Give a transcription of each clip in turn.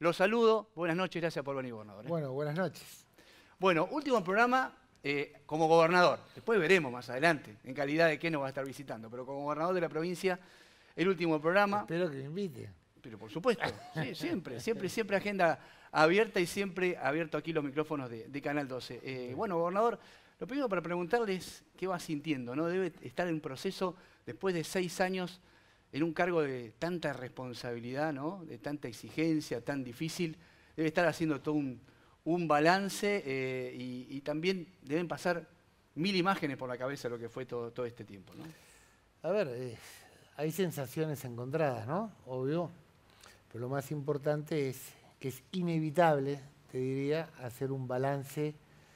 Los saludo. Buenas noches, gracias por venir, gobernador. Bueno, buenas noches. Bueno, último programa como gobernador. Después veremos más adelante en calidad de qué nos va a estar visitando. Pero como gobernador de la provincia, el último programa. Espero que me invite. Pero por supuesto, sí, siempre agenda abierta y siempre abierto aquí los micrófonos de Canal 12. Bueno, gobernador, lo primero para preguntarle es qué va sintiendo, ¿no? Debe estar en proceso después de 6 años en un cargo de tanta responsabilidad, ¿no? De tanta exigencia, tan difícil. Debe estar haciendo todo un balance y también deben pasar 1000 imágenes por la cabeza de lo que fue todo este tiempo, ¿no? A ver, hay sensaciones encontradas, ¿no? Obvio. Pero lo más importante es que es inevitable, te diría, hacer un balance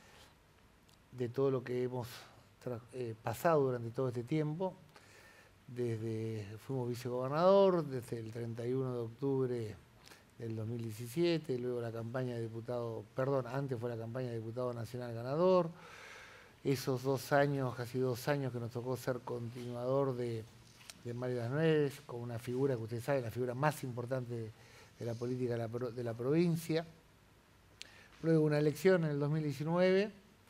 de todo lo que hemos pasado durante todo este tiempo. Fuimos vicegobernador desde el 31 de octubre del 2017, luego la campaña de diputado, perdón, antes fue la campaña de diputado nacional ganador. Esos 2 años, casi 2 años que nos tocó ser continuador de Mario Las Nieves, con una figura que ustedes saben, la figura más importante de la política de la provincia. Luego una elección en el 2019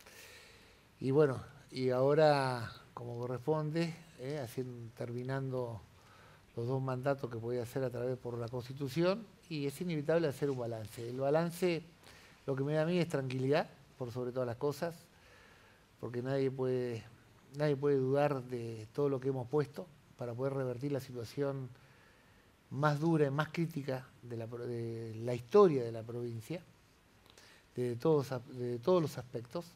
y bueno, y ahora, como corresponde, terminando los 2 mandatos que podía hacer a través por la Constitución, y es inevitable hacer un balance. El balance, lo que me da a mí es tranquilidad, por sobre todas las cosas, porque nadie puede dudar de todo lo que hemos puesto para poder revertir la situación más dura y más crítica de la historia de la provincia, de todos los aspectos.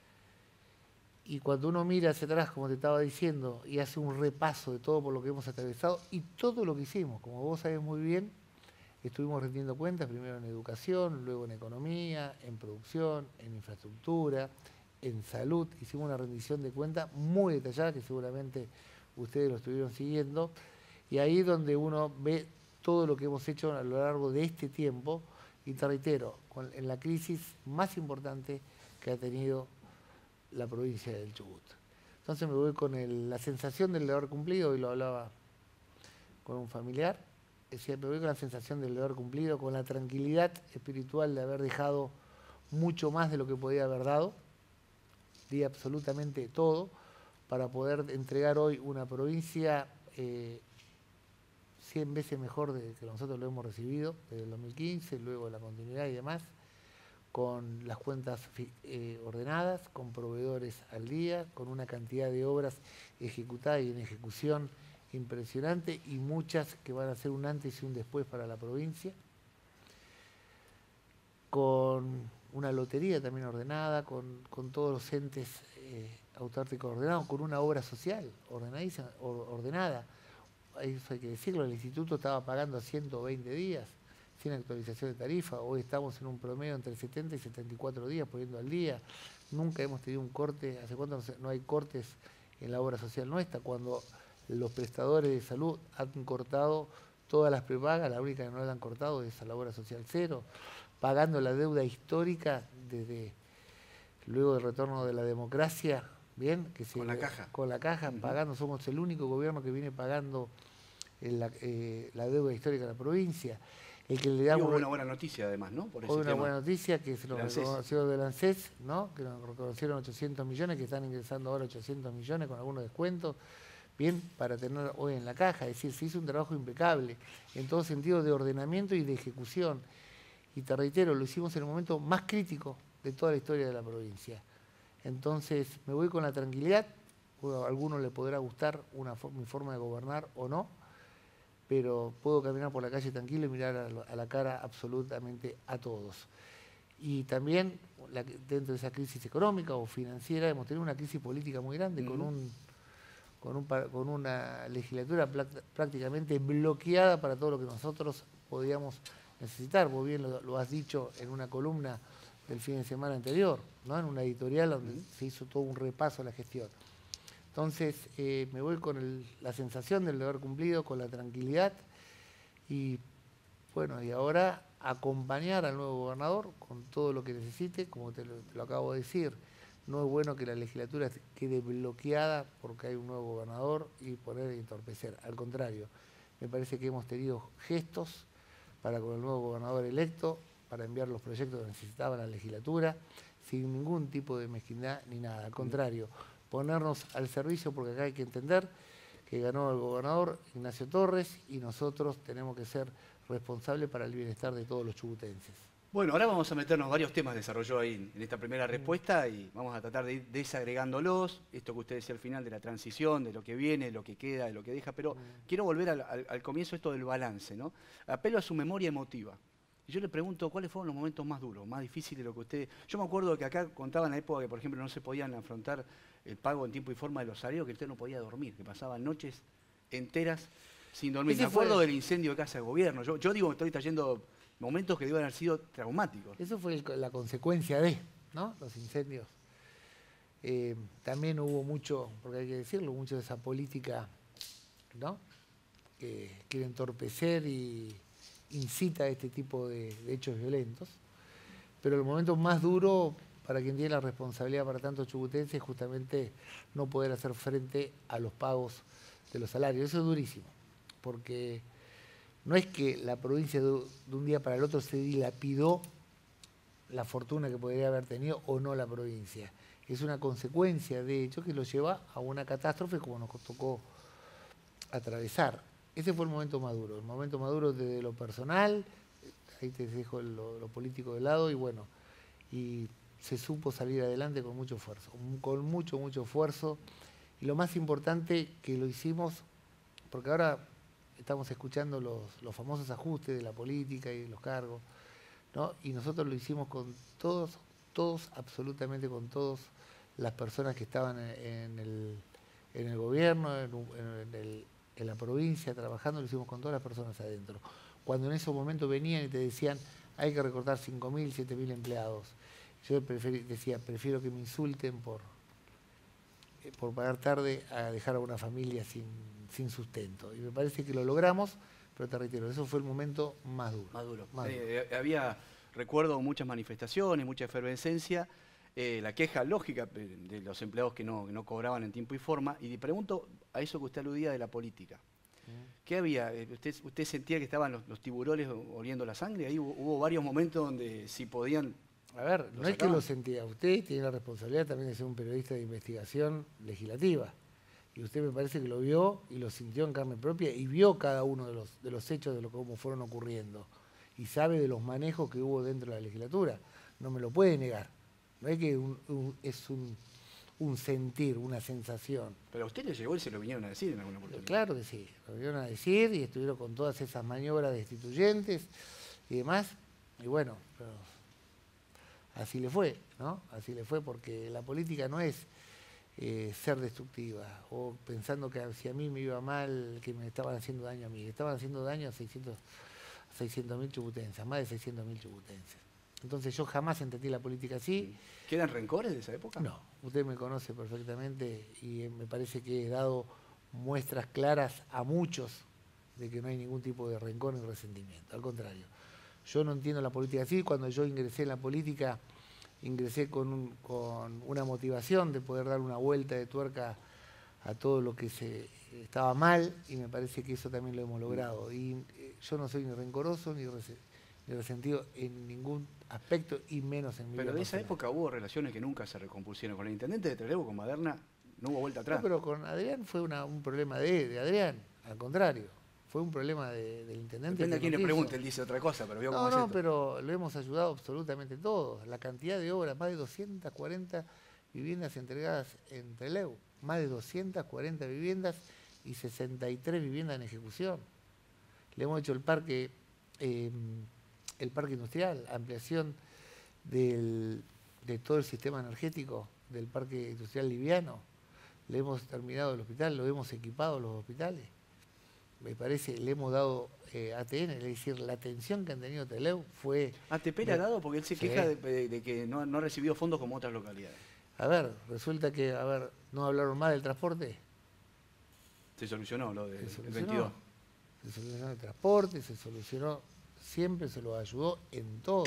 Y cuando uno mira hacia atrás, como te estaba diciendo, y hace un repaso de todo por lo que hemos atravesado y todo lo que hicimos, como vos sabés muy bien, estuvimos rindiendo cuentas primero en educación, luego en economía, en producción, en infraestructura, en salud. Hicimos una rendición de cuentas muy detallada que seguramente ustedes lo estuvieron siguiendo, y ahí es donde uno ve todo lo que hemos hecho a lo largo de este tiempo, y te reitero, en la crisis más importante que ha tenido la provincia del Chubut. Entonces me voy con la sensación del deber cumplido, hoy lo hablaba con un familiar, decía, me voy con la sensación del deber cumplido, con la tranquilidad espiritual de haber dejado mucho más de lo que podía haber dado, di absolutamente todo, para poder entregar hoy una provincia 100 veces mejor de que nosotros lo hemos recibido desde el 2015, luego la continuidad y demás, con las cuentas ordenadas, con proveedores al día, con una cantidad de obras ejecutadas y en ejecución impresionante, y muchas que van a ser un antes y un después para la provincia, con una lotería también ordenada, con todos los entes autárquicos ordenados, con una obra social ordenada. Eso hay que decirlo, el instituto estaba pagando a 120 días, sin actualización de tarifa. Hoy estamos en un promedio entre 70 y 74 días poniendo al día. Nunca hemos tenido un corte, ¿hace cuánto no hay cortes en la obra social nuestra? Cuando los prestadores de salud han cortado todas las prepagas, la única que no la han cortado es a la obra social cero, pagando la deuda histórica desde luego del retorno de la democracia, bien, Con la caja. Con la caja, pagando, somos el único gobierno que viene pagando la deuda histórica de la provincia. El que le da una buena noticia además, ¿no? Por ese una tema. buena noticia que se nos reconoció del ANSES, ¿no? Que nos reconocieron 800 millones, que están ingresando ahora 800 millones con algunos descuentos, bien, para tener hoy en la caja. Es decir, se hizo un trabajo impecable en todo sentido de ordenamiento y de ejecución. Y te reitero, lo hicimos en el momento más crítico de toda la historia de la provincia. Entonces me voy con la tranquilidad. A alguno le podrá gustar mi forma de gobernar o no, pero puedo caminar por la calle tranquilo y mirar a la cara absolutamente a todos. Y también dentro de esa crisis económica o financiera hemos tenido una crisis política muy grande, con una legislatura prácticamente bloqueada para todo lo que nosotros podíamos necesitar. Vos bien lo has dicho en una columna del fin de semana anterior, ¿no? En una editorial donde se hizo todo un repaso a la gestión. Entonces me voy con la sensación del deber cumplido, con la tranquilidad, y bueno, y ahora acompañar al nuevo gobernador con todo lo que necesite. Como te lo acabo de decir, no es bueno que la legislatura quede bloqueada porque hay un nuevo gobernador y poner a entorpecer. Al contrario, me parece que hemos tenido gestos para con el nuevo gobernador electo, para enviar los proyectos que necesitaba la legislatura, sin ningún tipo de mezquindad ni nada. Al contrario, ponernos al servicio, porque acá hay que entender que ganó el gobernador Ignacio Torres y nosotros tenemos que ser responsables para el bienestar de todos los chubutenses. Bueno, ahora vamos a meternos varios temas, desarrolló ahí en esta primera respuesta y vamos a tratar de ir desagregándolos, esto que usted decía al final de la transición, de lo que viene, de lo que queda, de lo que deja, pero quiero volver al comienzo esto del balance, ¿no? Apelo a su memoria emotiva. Y yo le pregunto, ¿cuáles fueron los momentos más duros, más difíciles de lo que usted... Yo me acuerdo que acá contaban la época que, por ejemplo, no se podían afrontar el pago en tiempo y forma de los salarios, que usted no podía dormir, que pasaban noches enteras sin dormir. Me acuerdo del incendio de Casa de Gobierno. Yo digo, estoy trayendo momentos que deben haber sido traumáticos. Eso fue la consecuencia de, ¿no?, los incendios. También hubo mucho, porque hay que decirlo, mucho de esa política, ¿no?, que quiere entorpecer y incita a este tipo de hechos violentos. Pero el momento más duro para quien tiene la responsabilidad para tantos chubutenses es justamente no poder hacer frente a los pagos de los salarios. Eso es durísimo, porque no es que la provincia de un día para el otro se dilapidó la fortuna que podría haber tenido o no la provincia. Es una consecuencia de hecho que lo lleva a una catástrofe como nos tocó atravesar. Ese fue el momento maduro. El momento maduro desde lo personal, ahí te dejo lo político de lado y bueno, y se supo salir adelante con mucho esfuerzo, con mucho esfuerzo. Y lo más importante que lo hicimos, porque ahora estamos escuchando los famosos ajustes de la política y de los cargos, ¿no? Y nosotros lo hicimos con todos, absolutamente con todas las personas que estaban en el gobierno, en la provincia, trabajando, lo hicimos con todas las personas adentro. Cuando en esos momentos venían y te decían, hay que recortar 5.000, 7.000 empleados, yo decía, prefiero que me insulten por pagar tarde a dejar a una familia sin sustento. Y me parece que lo logramos, pero te reitero, eso fue el momento más duro. Más duro. Había, recuerdo, muchas manifestaciones, mucha efervescencia, la queja lógica de los empleados que no cobraban en tiempo y forma. Y le pregunto a eso que usted aludía de la política. ¿Qué había? ¿Usted sentía que estaban los tiburones oliendo la sangre? Ahí hubo varios momentos donde si podían... A ver, no es que lo sentía. Usted tiene la responsabilidad también de ser un periodista de investigación legislativa. Y usted me parece que lo vio y lo sintió en carne propia y vio cada uno de los hechos de cómo fueron ocurriendo. Y sabe de los manejos que hubo dentro de la legislatura. No me lo puede negar. No es que es un sentir, una sensación. Pero a usted le llegó y se lo vinieron a decir en alguna oportunidad. Claro que sí. Lo vinieron a decir y estuvieron con todas esas maniobras destituyentes y demás. Y bueno, pero así le fue, ¿no? Así le fue porque la política no es ser destructiva o pensando que si a mí me iba mal, que me estaban haciendo daño a mí. Estaban haciendo daño a 600.000 chubutenses, más de 600.000 chubutenses. Entonces yo jamás entendí la política así. ¿Quedan rencores de esa época? No, usted me conoce perfectamente y me parece que he dado muestras claras a muchos de que no hay ningún tipo de rencor ni resentimiento. Al contrario, yo no entiendo la política así. Cuando yo ingresé en la política, ingresé con una motivación de poder dar una vuelta de tuerca a todo lo que estaba mal y me parece que eso también lo hemos logrado. Y yo no soy ni rencoroso ni resentido en ningún aspecto y menos en mi vida. Pero de esa época hubo relaciones que nunca se recompusieron. Con el intendente de Trelew, con Maderna, no hubo vuelta atrás. No, pero con Adrián fue un problema de Adrián, al contrario. Fue un problema del intendente. Depende a quién le pregunte, él dice otra cosa, pero vio cómo es esto. Pero lo hemos ayudado absolutamente todos. La cantidad de obras, más de 240 viviendas entregadas en Trelew, más de 240 viviendas y 63 viviendas en ejecución. Le hemos hecho el parque industrial, ampliación de todo el sistema energético del parque industrial liviano. Le hemos terminado el hospital, lo hemos equipado los hospitales. Me parece, le hemos dado ATN, es decir, la atención que han tenido Trelew fue... ¿ATP le ha dado? Porque él se queja de que no ha recibido fondos como otras localidades. A ver, resulta que, ¿no hablaron más del transporte? Se solucionó lo del 22. Se solucionó el transporte, se solucionó, siempre se lo ayudó en todo,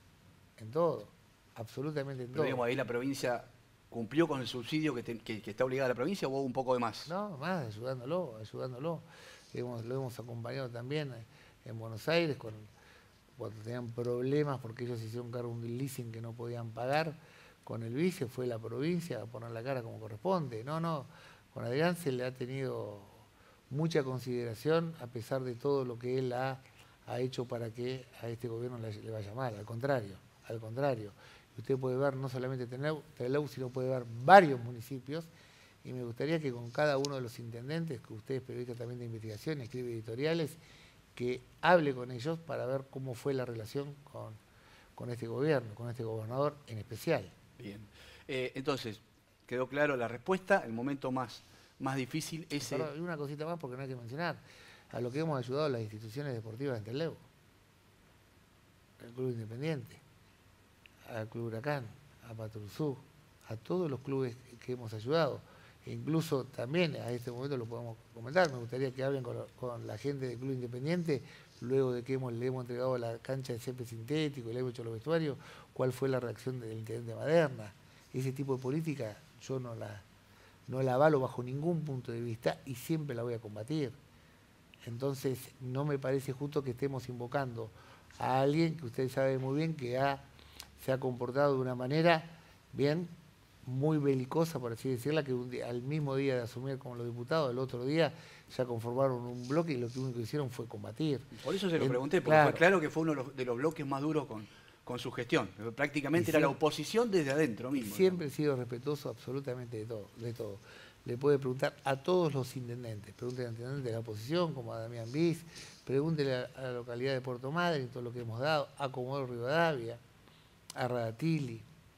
absolutamente en todo. Pero digamos, ahí la provincia cumplió con el subsidio que está obligada la provincia, ¿o hubo un poco de más? No, más, ayudándolo. Lo hemos acompañado también en Buenos Aires cuando tenían problemas porque ellos hicieron cargo de un leasing que no podían pagar, con el vice fue la provincia a poner la cara como corresponde. No, con Adrián se le ha tenido mucha consideración a pesar de todo lo que él ha hecho para que a este gobierno le vaya mal, al contrario. Usted puede ver no solamente Trelew, sino puede ver varios municipios, y me gustaría que con cada uno de los intendentes, que usted es periodista también de investigación, escribe editoriales, que hable con ellos para ver cómo fue la relación con este gobierno, con este gobernador en especial. Bien. Entonces, quedó claro la respuesta, el momento más difícil es... Pero una cosita más porque no hay que mencionar, a lo que hemos ayudado las instituciones deportivas en Trelew, el Club Independiente, al Club Huracán, a Patrusú, a todos los clubes que hemos ayudado. E incluso también a este momento lo podemos comentar, me gustaría que hablen con la gente del Club Independiente, luego de que le hemos entregado la cancha de césped sintético y le hemos hecho los vestuarios, cuál fue la reacción del intendente Maderna. Ese tipo de política yo no la avalo bajo ningún punto de vista y siempre la voy a combatir. Entonces no me parece justo que estemos invocando a alguien que usted sabe muy bien que se ha comportado de una manera bien muy belicosa, por así decirla, que al mismo día de asumir como los diputados, el otro día ya conformaron un bloque y lo único que hicieron fue combatir. Por eso se lo pregunté, porque fue claro que fue uno de los bloques más duros con su gestión. Prácticamente era la oposición desde adentro mismo. Siempre he sido respetuoso absolutamente de todo. Le puede preguntar a todos los intendentes, pregúntele al intendente de la oposición, como a Damián Bis, pregúntele a la localidad de Puerto Madryn, todo lo que hemos dado, a Comodoro Rivadavia, a Radatili,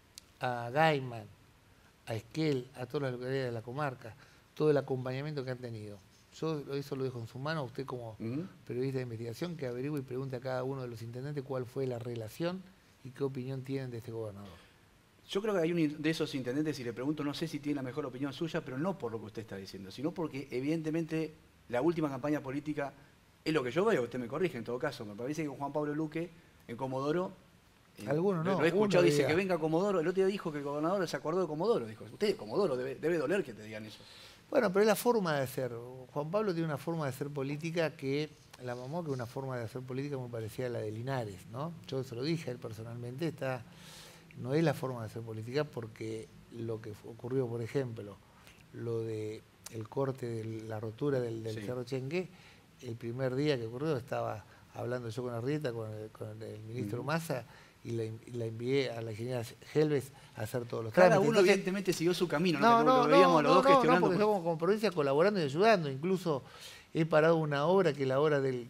a Gaiman, a Esquel, a todas las localidades de la comarca, todo el acompañamiento que han tenido. Yo eso lo dejo en su mano, usted como periodista de investigación, que averigüe y pregunte a cada uno de los intendentes cuál fue la relación y qué opinión tienen de este gobernador. Yo creo que hay uno de esos intendentes, y le pregunto, no sé si tiene la mejor opinión suya, pero no por lo que usted está diciendo, sino porque evidentemente la última campaña política es lo que yo veo, usted me corrige en todo caso, me parece que con Juan Pablo Luque en Comodoro, algunos no, lo he escuchado, dice que venga Comodoro, el otro día dijo que el gobernador se acordó de Comodoro, dijo, usted de Comodoro, debe doler que te digan eso. Bueno, pero es la forma de hacer. Juan Pablo tiene una forma de hacer política que la mamó, que una forma de hacer política muy parecida a la de Linares, ¿no? Yo se lo dije a él personalmente, no es la forma de hacer política porque lo que ocurrió, por ejemplo, lo de el corte de la rotura del Cerro Chengué, el primer día que ocurrió estaba hablando yo con Arrieta, con el ministro Massa, y la envié a la ingeniera Helves a hacer todos los trámites. Cada uno evidentemente siguió su camino, lo veíamos a los dos gestionando. No, porque estamos como provincia colaborando y ayudando. Incluso he parado una obra, que es la obra del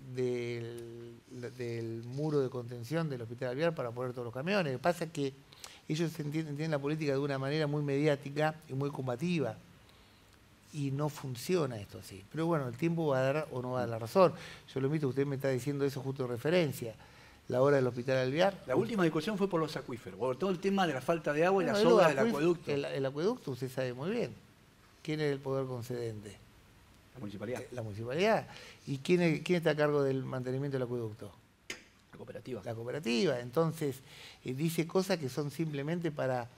muro de contención del Hospital Alvear para poner todos los camiones. Lo que pasa es que ellos entienden la política de una manera muy mediática y muy combativa. Y no funciona esto así. Pero bueno, el tiempo va a dar o no va a dar la razón. Yo lo invito, usted me está diciendo eso justo de referencia. La obra del Hospital Alvear. La última discusión fue por los acuíferos, por todo el tema de la falta de agua y las obras del acueducto. El acueducto usted sabe muy bien. ¿Quién es el poder concedente? La municipalidad. La municipalidad. ¿Y quién está a cargo del mantenimiento del acueducto? La cooperativa. La cooperativa. Entonces, dice cosas que son simplemente para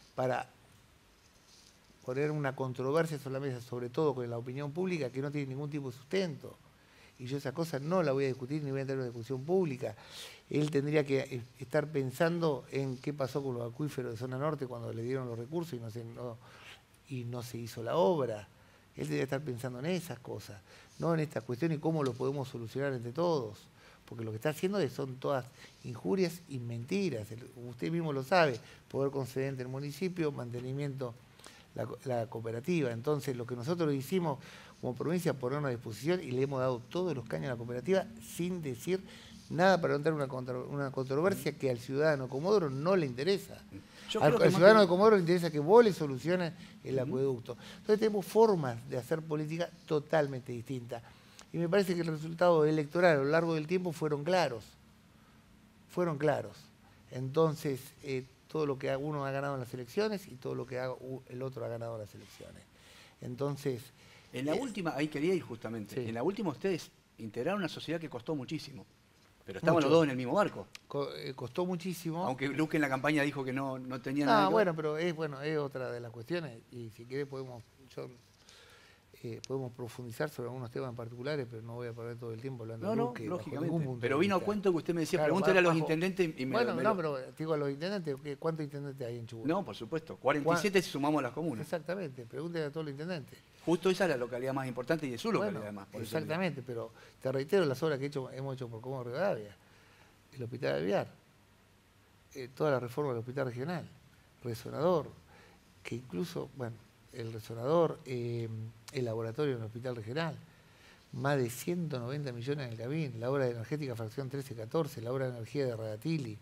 poner una controversia sobre la mesa, sobre todo con la opinión pública, que no tiene ningún tipo de sustento. Y yo esa cosa no la voy a discutir ni voy a entrar en una discusión pública. Él tendría que estar pensando en qué pasó con los acuíferos de zona norte cuando le dieron los recursos y no se hizo la obra. Él debería estar pensando en esas cosas, no en esta cuestión y cómo lo podemos solucionar entre todos. Porque lo que está haciendo son todas injurias y mentiras. Usted mismo lo sabe, poder concedente del municipio, mantenimiento la cooperativa. Entonces, lo que nosotros hicimos como provincia, ponernos a disposición y le hemos dado todos los caños a la cooperativa sin decir nada para no tener una controversia que al ciudadano Comodoro no le interesa. Al ciudadano de Comodoro le interesa que vos le soluciones el acueducto. Entonces tenemos formas de hacer política totalmente distintas. Y me parece que el resultado electoral a lo largo del tiempo fueron claros. Fueron claros. Entonces, todo lo que uno ha ganado en las elecciones y todo lo que el otro ha ganado en las elecciones. Entonces... En la última, ahí quería ir justamente, en la última ustedes integraron una sociedad que costó muchísimo, pero estaban los dos en el mismo barco. Costó muchísimo. Aunque Luque en la campaña dijo que no tenía nada. Bueno, pero es otra de las cuestiones y si querés podemos... podemos profundizar sobre algunos temas en particulares, pero no voy a perder todo el tiempo hablando de No, Luque, lógicamente. Pero vino a cuento que usted me decía, claro, pregúntale a los intendentes y pero digo a los intendentes, ¿cuántos intendentes hay en Chubut? No, por supuesto. 47 si sumamos las comunas. Exactamente, pregúntale a todos los intendentes. Justo esa es la localidad más importante y es su localidad además. Exactamente, pero te reitero las obras que hemos hecho por Comodoro Rivadavia, el Hospital Alvear, toda la reforma del Hospital Regional, resonador, que incluso, bueno, el resonador, el laboratorio en el Hospital Regional, más de 190 millones en el Cabín, la obra de energética fracción 13-14, la obra de energía de Radatili,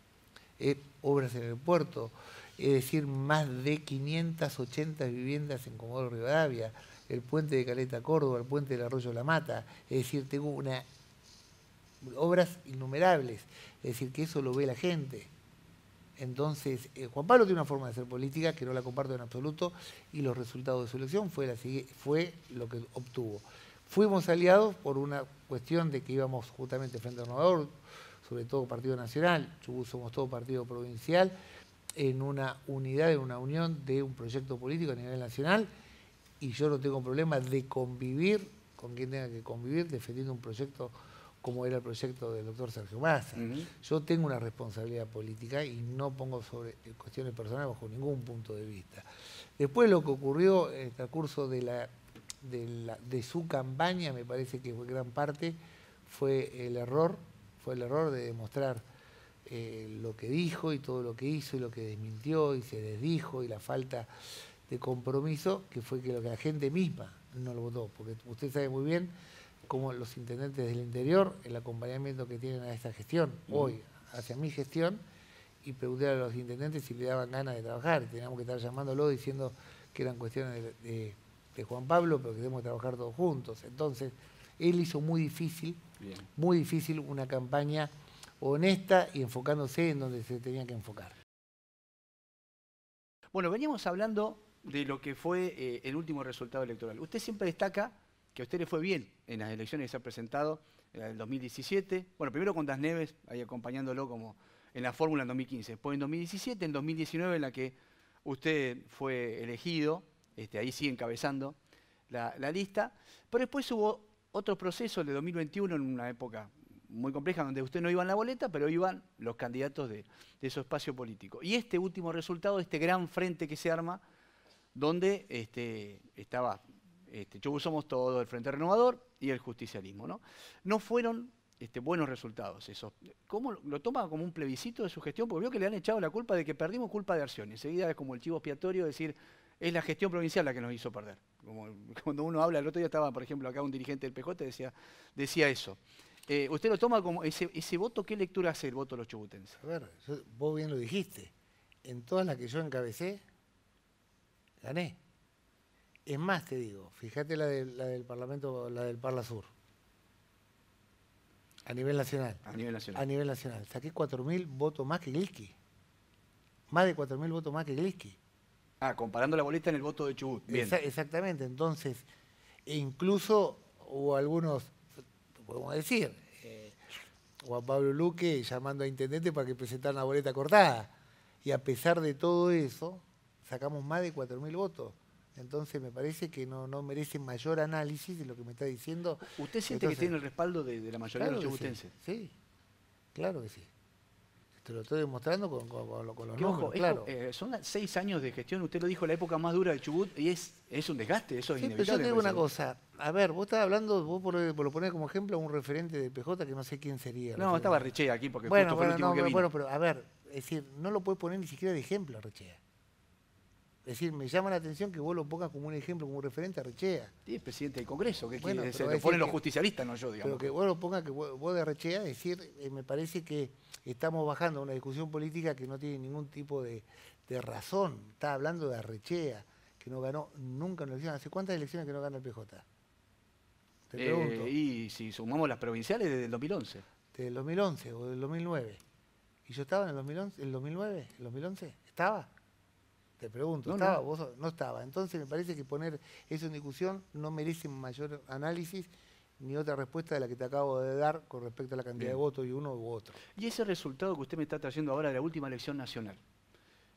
obras en el puerto, es decir, más de 580 viviendas en Comodoro Rivadavia, el puente de Caleta Córdoba, el puente del Arroyo La Mata, es decir, tengo obras innumerables, es decir, que eso lo ve la gente. Entonces, Juan Pablo tiene una forma de hacer política que no la comparto en absoluto y los resultados de su elección fue lo que obtuvo. Fuimos aliados por una cuestión de que íbamos justamente Frente Renovador, sobre todo Partido Nacional, Chubut somos todo partido provincial, en una unidad, en una unión de un proyecto político a nivel nacional, y yo no tengo problema de convivir con quien tenga que convivir defendiendo un proyecto como era el proyecto del doctor Sergio Massa. Yo tengo una responsabilidad política y no pongo sobre cuestiones personales bajo ningún punto de vista. Después lo que ocurrió en el transcurso de su campaña, me parece que fue gran parte, fue el error de demostrar lo que dijo y todo lo que hizo y lo que desmintió y se desdijo y la falta de compromiso, que fue que la gente misma no lo votó, porque usted sabe muy bien cómo los intendentes del interior, el acompañamiento que tienen a esta gestión, hoy hacia mi gestión, y preguntar a los intendentes si le daban ganas de trabajar, teníamos que estar llamándolo diciendo que eran cuestiones de Juan Pablo, pero que debemos trabajar todos juntos. Entonces, él hizo muy difícil una campaña honesta y enfocándose en donde se tenía que enfocar. Bueno, veníamos hablando de lo que fue el último resultado electoral. Usted siempre destaca que a usted le fue bien en las elecciones que se ha presentado en el 2017. Bueno, primero con Das Neves, ahí acompañándolo como en la fórmula en 2015. Después en 2017, en 2019 en la que usted fue elegido, ahí sigue encabezando la lista. Pero después hubo otro proceso, el de 2021, en una época muy compleja, donde usted no iba en la boleta, pero iban los candidatos de su espacio político. Y este último resultado, este gran frente que se arma, donde estaba Chubut Somos Todos, el Frente Renovador y el justicialismo, ¿no? No fueron buenos resultados esos. ¿Cómo lo toma como un plebiscito de su gestión? Porque vio que le han echado la culpa de que perdimos, culpa de Arcioni. Enseguida es como el chivo expiatorio, decir, es la gestión provincial la que nos hizo perder. Como cuando uno habla, el otro día estaba, por ejemplo, acá un dirigente del PJ decía eso. ¿Usted lo toma como ese voto? ¿Qué lectura hace el voto de los chubutenses? A ver, vos bien lo dijiste. En todas las que yo encabecé, gané. Es más, te digo, fíjate la del Parlamento, la del Parla Sur. A nivel nacional. A nivel nacional. A nivel nacional. Saqué 4.000 votos más que Gliski. Más de 4.000 votos más que Gliski. Ah, comparando la boleta en el voto de Chubut. Bien. Exactamente. Entonces, incluso hubo algunos, podemos decir, Juan Pablo Luque llamando a intendente para que presentaran la boleta cortada. Y a pesar de todo eso, sacamos más de 4.000 votos. Entonces me parece que no merece mayor análisis de lo que me está diciendo. ¿Usted siente que tiene el respaldo de la mayoría de los chubutenses? Sí, claro que sí. Te lo estoy demostrando con los números, ojo, claro. Son 6 años de gestión, usted lo dijo, la época más dura de Chubut, y es un desgaste, eso es inevitable. Pero yo te digo una cosa, a ver, vos estás hablando, vos por lo ponés como ejemplo a un referente de PJ que no sé quién sería. No, estaba Rechea aquí porque justo fue el último que vino. Bueno, pero a ver, es decir, no lo puedes poner ni siquiera de ejemplo a Rechea. Es decir, me llama la atención que vos lo pongas como un ejemplo, como un referente a Rechea. Sí, es presidente del Congreso, que bueno, lo ponen los justicialistas, no yo, digamos. Pero que vos lo pongas que vos de Rechea, es decir, me parece que estamos bajando a una discusión política que no tiene ningún tipo de razón. Está hablando de Arrechea, que no ganó nunca una elección. ¿Hace cuántas elecciones que no gana el PJ? Te pregunto. Y si sumamos las provinciales, desde el 2011. Desde el 2011 o del 2009. ¿Y yo estaba en el 2011, el 2009, el 2011? ¿Estaba? Te pregunto, ¿estaba? No. Vos no estaba. Entonces me parece que poner eso en discusión no merece mayor análisis ni otra respuesta de la que te acabo de dar con respecto a la cantidad de votos y uno u otro. Y ese resultado que usted me está trayendo ahora de la última elección nacional,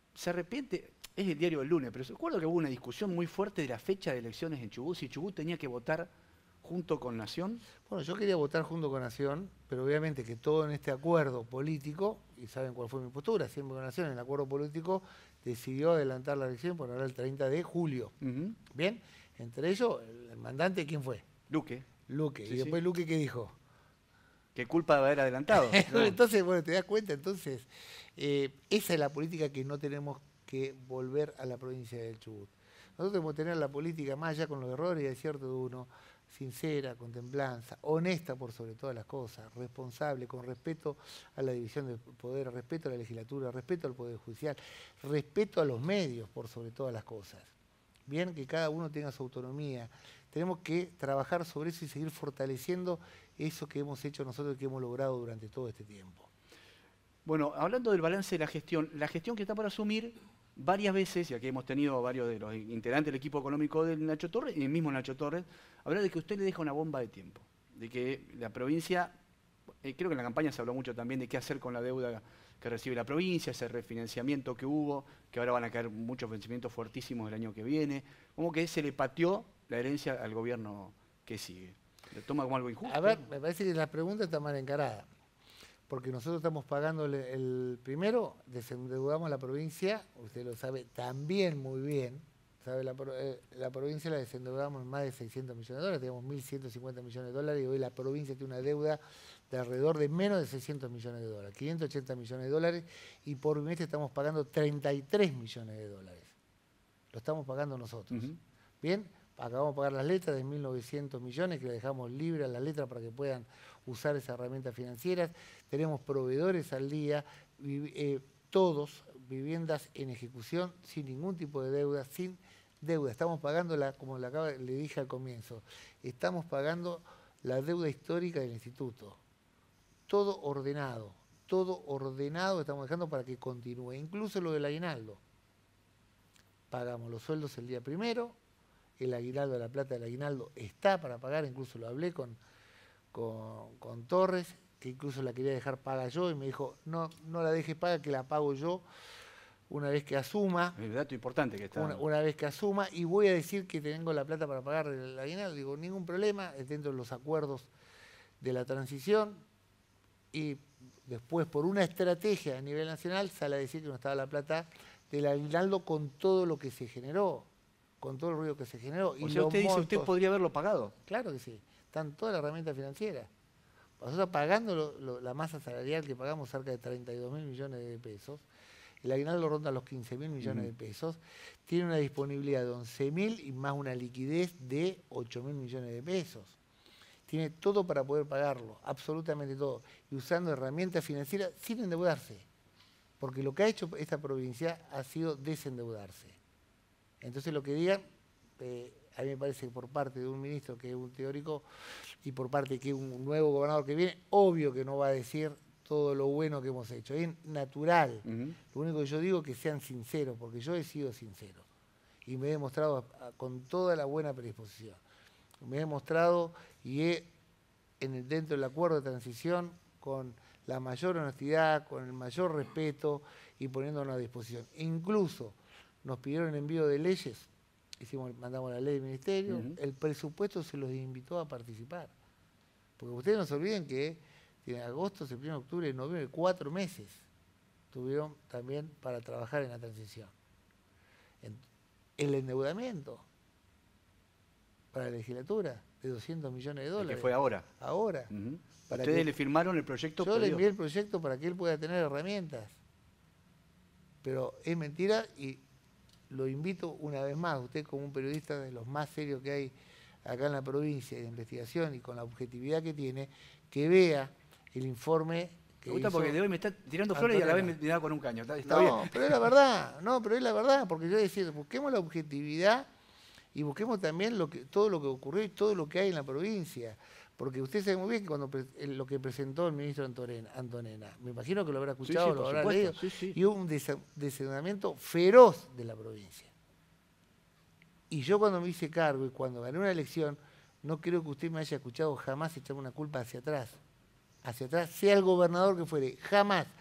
¿se arrepiente? Es el diario del lunes, pero recuerdo que hubo una discusión muy fuerte de la fecha de elecciones en Chubut, si Chubut tenía que votar junto con Nación. Bueno, yo quería votar junto con Nación, pero obviamente que todo en este acuerdo político, y saben cuál fue mi postura, siempre con Nación, en el acuerdo político decidió adelantar la elección por ahora el 30 de julio. Bien, entre ellos, el mandante, ¿quién fue? Luque. Luque. Sí, y después sí. Luque, ¿qué dijo? ¿Qué culpa de haber adelantado? No. Entonces, bueno, te das cuenta, entonces, esa es la política que no tenemos que volver a la provincia del Chubut. Nosotros tenemos que tener la política, más allá con los errores y aciertos de uno, sincera, con templanza, honesta por sobre todas las cosas, responsable, con respeto a la división de poder, respeto a la legislatura, respeto al Poder Judicial, respeto a los medios por sobre todas las cosas. Bien, que cada uno tenga su autonomía. Tenemos que trabajar sobre eso y seguir fortaleciendo eso que hemos hecho nosotros y que hemos logrado durante todo este tiempo. Bueno, hablando del balance de la gestión que está por asumir, varias veces, y aquí hemos tenido varios de los integrantes del equipo económico del Nacho Torres, y el mismo Nacho Torres, hablar de que usted le deja una bomba de tiempo, de que la provincia, creo que en la campaña se habló mucho también de qué hacer con la deuda que recibe la provincia, ese refinanciamiento que hubo, que ahora van a caer muchos vencimientos fuertísimos el año que viene, como que se le pateó la herencia al gobierno que sigue. ¿Le toma como algo injusto? A ver, me parece que la pregunta está mal encarada, porque nosotros estamos pagando el primero, desendeudamos a la provincia, usted lo sabe también muy bien, sabe la provincia la desendeudamos en más de 600 millones de dólares, teníamos 1.150 millones de dólares y hoy la provincia tiene una deuda de alrededor de menos de 600 millones de dólares, 580 millones de dólares y por mes estamos pagando 33 millones de dólares. Lo estamos pagando nosotros. Bien, acabamos de pagar las letras de 1.900 millones que le dejamos libre a las letras para que puedan usar esas herramientas financieras. Tenemos proveedores al día, todos viviendas en ejecución sin ningún tipo de deuda, sin deuda. Estamos pagando, como le dije al comienzo, estamos pagando la deuda histórica del instituto. Todo ordenado estamos dejando para que continúe, incluso lo del aguinaldo. Pagamos los sueldos el día primero, el aguinaldo, la plata del aguinaldo está para pagar, incluso lo hablé con Torres, que incluso la quería dejar paga yo y me dijo, no la dejes paga, que la pago yo una vez que asuma. El dato importante que está. Una vez que asuma, y voy a decir que tengo la plata para pagar el aguinaldo. Digo, ningún problema, es dentro de los acuerdos de la transición, y después por una estrategia a nivel nacional sale a decir que no estaba la plata del aguinaldo con todo lo que se generó, con todo el ruido que se generó. O sea, usted dice, usted podría haberlo pagado. Claro que sí, están todas las herramientas financieras. Nosotros pagando la masa salarial que pagamos cerca de 32.000 millones de pesos, el aguinaldo ronda los 15.000 millones de pesos, tiene una disponibilidad de 11.000 y más una liquidez de 8.000 millones de pesos. Tiene todo para poder pagarlo, absolutamente todo, y usando herramientas financieras sin endeudarse, porque lo que ha hecho esta provincia ha sido desendeudarse. Entonces lo que digan, a mí me parece que por parte de un ministro que es un teórico y por parte de un nuevo gobernador que viene, obvio que no va a decir todo lo bueno que hemos hecho, es natural. Lo único que yo digo es que sean sinceros, porque yo he sido sincero y me he demostrado con toda la buena predisposición. Me he mostrado y dentro del acuerdo de transición con la mayor honestidad, con el mayor respeto y poniéndonos a disposición. Incluso nos pidieron envío de leyes, mandamos la ley del ministerio, el presupuesto se los invitó a participar. Porque ustedes no se olviden que en agosto, septiembre, octubre, noviembre, 4 meses tuvieron también para trabajar en la transición. El endeudamiento para la legislatura de 200 millones de dólares. ¿Qué fue ahora? Ahora. Ustedes le firmaron el proyecto. Yo le envié el proyecto para que él pueda tener herramientas. Pero es mentira y lo invito una vez más, usted como un periodista de los más serios que hay acá en la provincia de investigación y con la objetividad que tiene, que vea el informe que me gusta hizo porque de hoy me está tirando flores y a la vez me da con un caño. Está no, bien. pero es la verdad, pero es la verdad, porque yo decir, busquemos la objetividad y busquemos también todo lo que ocurrió y todo lo que hay en la provincia. Porque usted sabe muy bien que cuando lo que presentó el ministro Antonena, me imagino que lo habrá escuchado, lo habrá leído, y hubo un desendeudamiento feroz de la provincia. Y yo cuando me hice cargo y cuando gané una elección, no creo que usted me haya escuchado jamás echarme una culpa hacia atrás, sea el gobernador que fuere, jamás.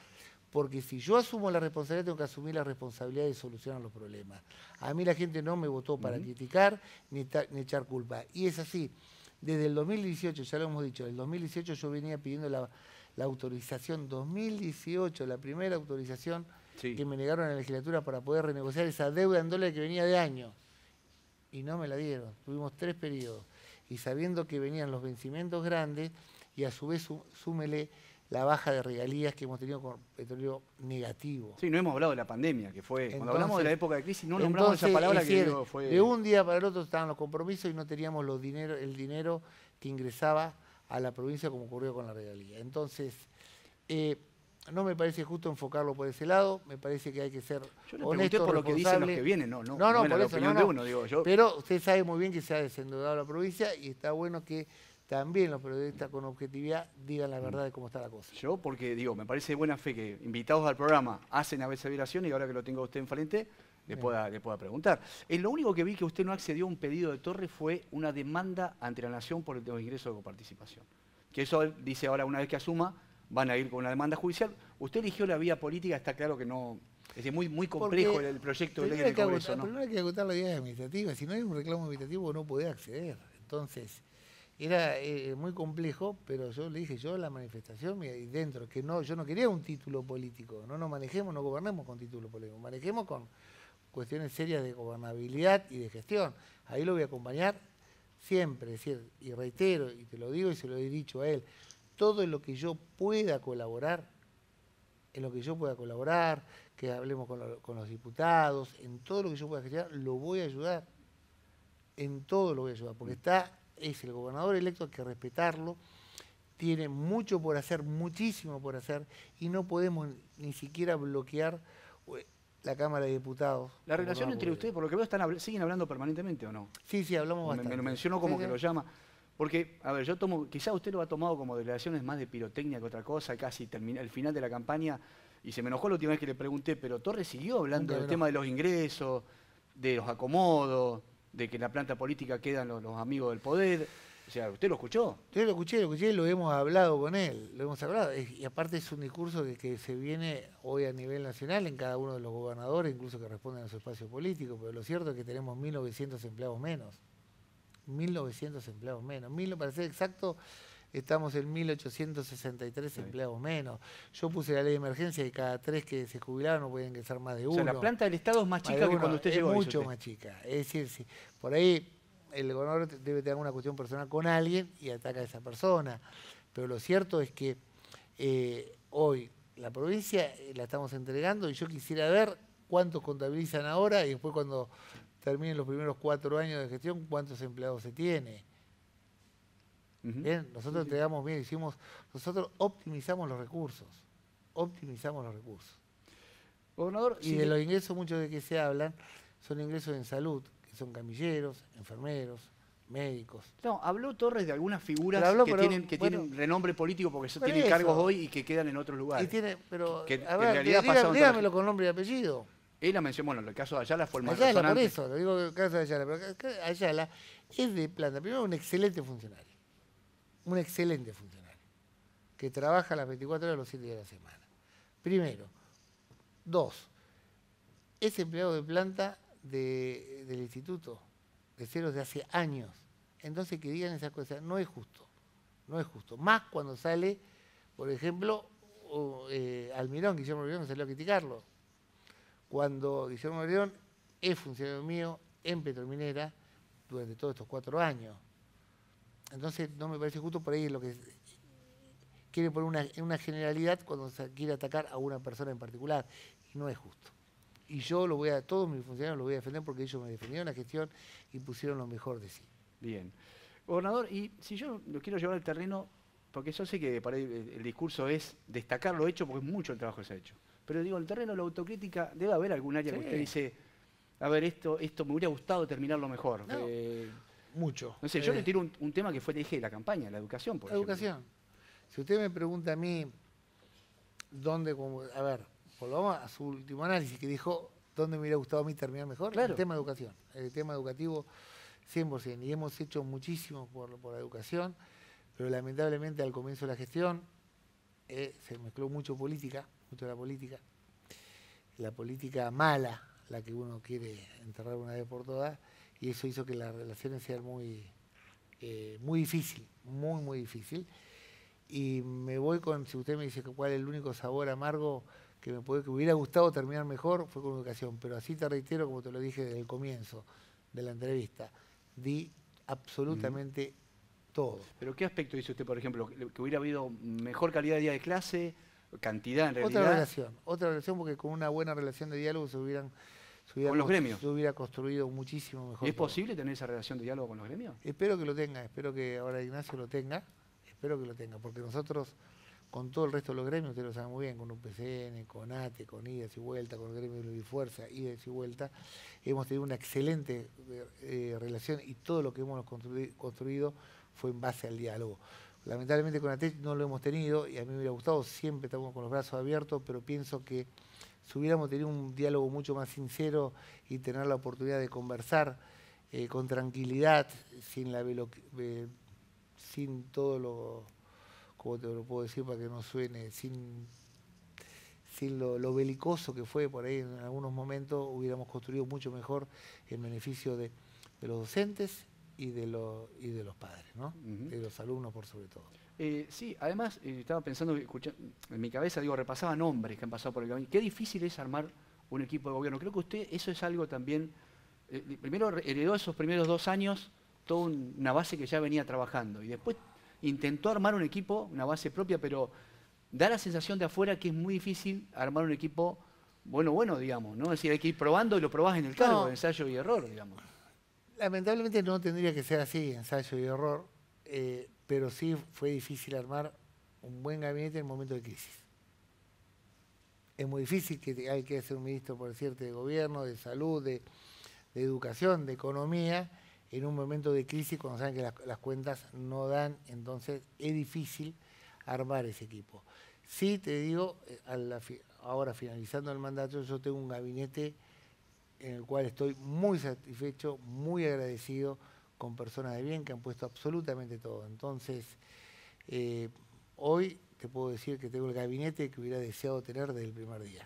porque si yo asumo la responsabilidad, tengo que asumir la responsabilidad de solucionar los problemas. A mí la gente no me votó para criticar ni echar culpa. Y es así. Desde el 2018, ya lo hemos dicho, el 2018 yo venía pidiendo la autorización, 2018, la primera autorización que me negaron en la legislatura para poder renegociar esa deuda en dólares que venía de años. Y no me la dieron. Tuvimos 3 periodos. Y sabiendo que venían los vencimientos grandes, y a su vez súmele la baja de regalías que hemos tenido con petróleo negativo. Sí, no hemos hablado de la pandemia, que fue, cuando hablamos de la época de crisis, no nombramos esa palabra que digo, fue... De un día para el otro estaban los compromisos y no teníamos el dinero que ingresaba a la provincia como ocurrió con la regalía. Entonces, no me parece justo enfocarlo por ese lado, me parece que hay que ser honesto, por lo que dicen los que vienen, no por la eso, opinión de uno, digo yo. Pero usted sabe muy bien que se ha desendeudado la provincia y está bueno que también los periodistas con objetividad digan la verdad de cómo está la cosa. Yo, porque digo, me parece de buena fe que invitados al programa hacen aseveración y ahora que lo tengo a usted enfrente, le pueda preguntar. Lo único que vi que usted no accedió a un pedido de Torres fue una demanda ante la Nación por los ingresos de coparticipación. Que eso dice ahora, una vez que asuma, van a ir con una demanda judicial. Usted eligió la vía política, está claro que no... Es decir, muy complejo el proyecto de ley en el Congreso, ¿no? Primero hay que agotar la vía administrativa. Si no hay un reclamo administrativo no podés acceder. Entonces... Era muy complejo, pero yo le dije, yo la manifestación, y dentro, que no, yo no quería un título político, no nos manejemos, no gobernemos con título político, manejemos con cuestiones serias de gobernabilidad y de gestión. Ahí lo voy a acompañar siempre, es decir, y reitero, y te lo digo y se lo he dicho a él, todo en lo que yo pueda colaborar, que hablemos con los diputados, en todo lo que yo pueda gestionar, lo voy a ayudar, en todo lo voy a ayudar, porque es el gobernador electo, hay que respetarlo, tiene mucho por hacer, muchísimo por hacer, y no podemos ni siquiera bloquear la Cámara de Diputados. La relación entre ustedes, por lo que veo, siguen hablando permanentemente, ¿o no? Sí, hablamos bastante. Me lo mencionó como que lo llama. Porque, a ver, quizá usted lo ha tomado como declaraciones más de pirotecnia que otra cosa, casi el final de la campaña, y se me enojó la última vez que le pregunté, pero Torres siguió hablando del tema de los ingresos, de los acomodos, de que en la planta política quedan los amigos del poder. O sea, ¿usted lo escuchó? Yo lo escuché, lo hemos hablado con él, lo hemos hablado. Y aparte es un discurso que se viene hoy a nivel nacional en cada uno de los gobernadores, incluso que responden a su espacio político, pero lo cierto es que tenemos 1.900 empleados menos. 1.900 empleados menos. Para ser exacto, estamos en 1.863 empleados menos. Yo puse la ley de emergencia y cada 3 que se jubilaron no pueden ingresar más de uno. O sea, la planta del Estado es más chica que cuando usted llegó. Es mucho más chica. Es decir, si por ahí el gobernador debe tener una cuestión personal con alguien y ataca a esa persona. Pero lo cierto es que hoy la provincia la estamos entregando y yo quisiera ver cuántos contabilizan ahora y después cuando terminen los primeros 4 años de gestión, cuántos empleados se tiene. Bien, nosotros entregamos bien, nosotros optimizamos los recursos. Gobernador, y de los ingresos, muchos de que se hablan, son ingresos en salud, que son camilleros, enfermeros, médicos. No, habló Torres de algunas figuras que tienen renombre político porque tienen cargos hoy y que quedan en otros lugares. A ver, dígamelo con nombre y apellido. Él la mencionó, bueno, el caso de Ayala fue el más resonante. Por eso, lo digo el caso de Ayala, pero Ayala es de planta, primero un excelente funcionario, que trabaja las 24 horas los 7 días de la semana. Primero. 2, es empleado de planta del instituto, de ceros de hace años. Entonces que digan esas cosas, no es justo. Más cuando sale, por ejemplo, Guillermo Almirón salió a criticarlo. Cuando Guillermo Almirón es funcionario mío en Petrominera durante todos estos 4 años. Entonces no me parece justo, por ahí es lo que quiere poner una generalidad cuando se quiere atacar a una persona en particular. Y no es justo. Y yo todos mis funcionarios los voy a defender porque ellos me defendieron la gestión y pusieron lo mejor de sí. Bien. Gobernador, y si yo lo quiero llevar al terreno, porque yo sé que para el discurso es destacar lo hecho porque es mucho el trabajo que se ha hecho. Pero digo, el terreno de la autocrítica, debe haber algún área que usted dice, a ver, esto me hubiera gustado terminarlo mejor. No, mucho. No sé, yo le tiro un tema que fue el eje de la campaña, la educación, por ejemplo. Educación. Si usted me pregunta a mí, volvamos a su último análisis que dijo, ¿dónde me hubiera gustado a mí terminar mejor? Claro. El tema de educación. El tema educativo, 100%. Y hemos hecho muchísimo por la educación, pero lamentablemente al comienzo de la gestión se mezcló mucho política. mucho la política mala, la que uno quiere enterrar una vez por todas, y eso hizo que las relaciones sean muy difícil, muy difícil. Y me voy con, si usted me dice cuál es el único sabor amargo que me hubiera gustado terminar mejor, fue con educación. Pero así te reitero, como te lo dije desde el comienzo de la entrevista, di absolutamente todo. ¿Pero qué aspecto dice usted, por ejemplo? ¿Que hubiera habido mejor calidad de día de clase, cantidad en realidad? Otra relación porque con una buena relación de diálogo ¿Con los gremios? se hubiera construido muchísimo mejor. ¿Y es posible tener esa relación de diálogo con los gremios? Espero que lo tenga, espero que ahora Ignacio lo tenga, porque nosotros, con todo el resto de los gremios, usted lo sabe muy bien, con UPCN, con ATE, con idas y vueltas, con el gremio de Luifuerza, idas y vueltas, hemos tenido una excelente relación y todo lo que hemos construido fue en base al diálogo. Lamentablemente con ATE no lo hemos tenido y a mí me hubiera gustado, siempre estamos con los brazos abiertos, pero pienso que si hubiéramos tenido un diálogo mucho más sincero y tener la oportunidad de conversar con tranquilidad, sin todo lo, ¿cómo te lo puedo decir para que no suene? Sin lo belicoso que fue por ahí en algunos momentos, hubiéramos construido mucho mejor en beneficio de los docentes y de los padres, ¿no? De los alumnos por sobre todo. Sí, además estaba pensando, en mi cabeza, repasaba nombres que han pasado por el camino. Qué difícil es armar un equipo de gobierno. Creo que usted, eso es algo también, primero heredó esos primeros 2 años toda una base que ya venía trabajando y después intentó armar un equipo, una base propia, pero da la sensación de afuera que es muy difícil armar un equipo bueno, digamos, ¿no? Es decir, hay que ir probando y lo probás en el cargo, ensayo y error, digamos. Lamentablemente no tendría que ser así, ensayo y error, pero sí fue difícil armar un buen gabinete en momentos de crisis. Es muy difícil que hay que ser un ministro, por decirte, de gobierno, de salud, de educación, de economía, en un momento de crisis cuando saben que las cuentas no dan, entonces es difícil armar ese equipo. Sí, te digo, ahora finalizando el mandato, yo tengo un gabinete en el cual estoy muy satisfecho, muy agradecido, con personas de bien que han puesto absolutamente todo. Entonces, hoy te puedo decir que tengo el gabinete que hubiera deseado tener desde el primer día.